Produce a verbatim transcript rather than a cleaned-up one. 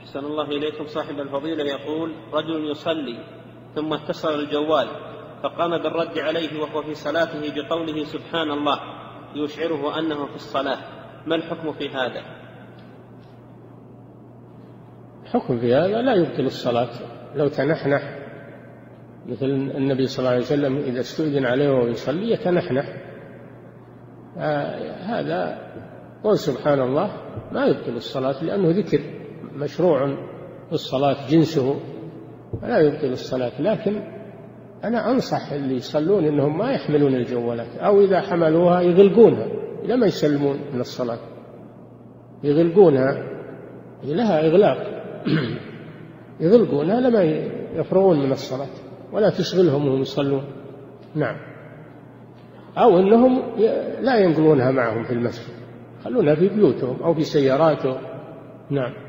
أحسن الله إليكم. صاحب الفضيلة يقول: رجل يصلي ثم اتصل الجوال فقام بالرد عليه وهو في صلاته بقوله سبحان الله يشعره أنه في الصلاة، ما الحكم في هذا؟ الحكم في هذا لا يبطل الصلاة. لو تنحنح مثل النبي صلى الله عليه وسلم إذا استؤذن عليه وهو يصلي يتنحنح، آه هذا قول سبحان الله ما يبطل الصلاة، لأنه ذكر مشروع في الصلاة جنسه لا يبطل الصلاة. لكن أنا أنصح اللي يصلون إنهم ما يحملون الجوالات، أو إذا حملوها يغلقونها لما يسلمون من الصلاة، يغلقونها لها إغلاق يغلقونها لما يفرغون من الصلاة ولا تشغلهم وهم يصلون. نعم. أو إنهم لا ينقلونها معهم في المسجد، خلونها في بيوتهم أو في سياراتهم. نعم.